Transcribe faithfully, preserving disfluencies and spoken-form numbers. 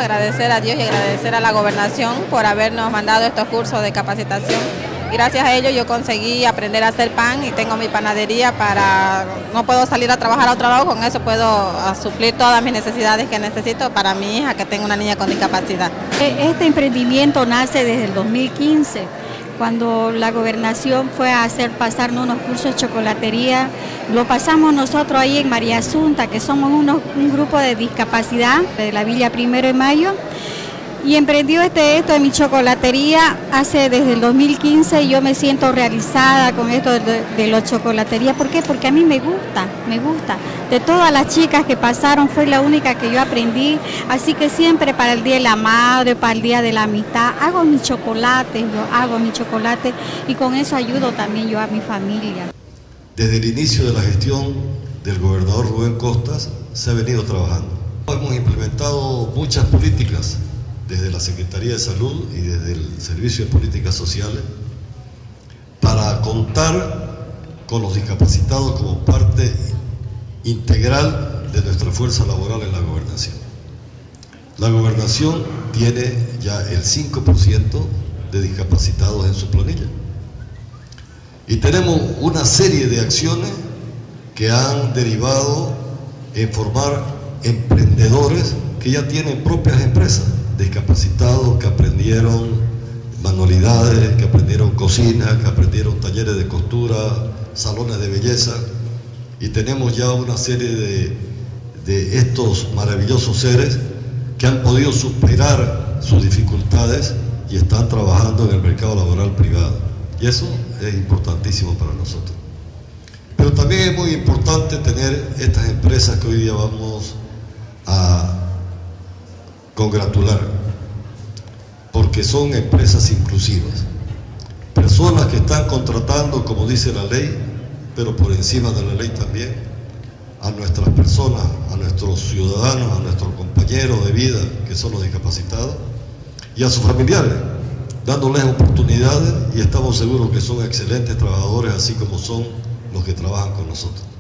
agradecer a Dios y agradecer a la gobernación por habernos mandado estos cursos de capacitación. Gracias a ello yo conseguí aprender a hacer pan y tengo mi panadería para, no puedo salir a trabajar a otro lado, con eso puedo suplir todas mis necesidades que necesito para mi hija que tengo una niña con discapacidad. Este emprendimiento nace desde el dos mil quince, cuando la gobernación fue a hacer pasarnos unos cursos de chocolatería. Lo pasamos nosotros ahí en María Asunta, que somos unos, un grupo de discapacidad de la Villa Primero de Mayo. Y emprendió este, esto de mi chocolatería hace desde el dos mil quince y yo me siento realizada con esto de, de la chocolatería. ¿Por qué? Porque a mí me gusta, me gusta. De todas las chicas que pasaron fue la única que yo aprendí, así que siempre para el Día de la Madre, para el Día de la Amistad, hago mi chocolate, yo hago mi chocolate y con eso ayudo también yo a mi familia. Desde el inicio de la gestión del gobernador Rubén Costas se ha venido trabajando. Hemos implementado muchas políticas desde la Secretaría de Salud y desde el Servicio de Políticas Sociales para contar con los discapacitados como parte integral de nuestra fuerza laboral en la gobernación. La gobernación tiene ya el cinco por ciento de discapacitados en su planilla y tenemos una serie de acciones que han derivado en formar emprendedores que ya tienen propias empresas, discapacitados que aprendieron manualidades, que aprendieron cocina, que aprendieron talleres de costura, salones de belleza, y tenemos ya una serie de, de estos maravillosos seres que han podido superar sus dificultades y están trabajando en el mercado laboral privado, y eso es importantísimo para nosotros. Pero también es muy importante tener estas empresas que hoy día vamos a congratular, porque son empresas inclusivas, personas que están contratando, como dice la ley, pero por encima de la ley también, a nuestras personas, a nuestros ciudadanos, a nuestros compañeros de vida, que son los discapacitados, y a sus familiares, dándoles oportunidades, y estamos seguros que son excelentes trabajadores, así como son los que trabajan con nosotros.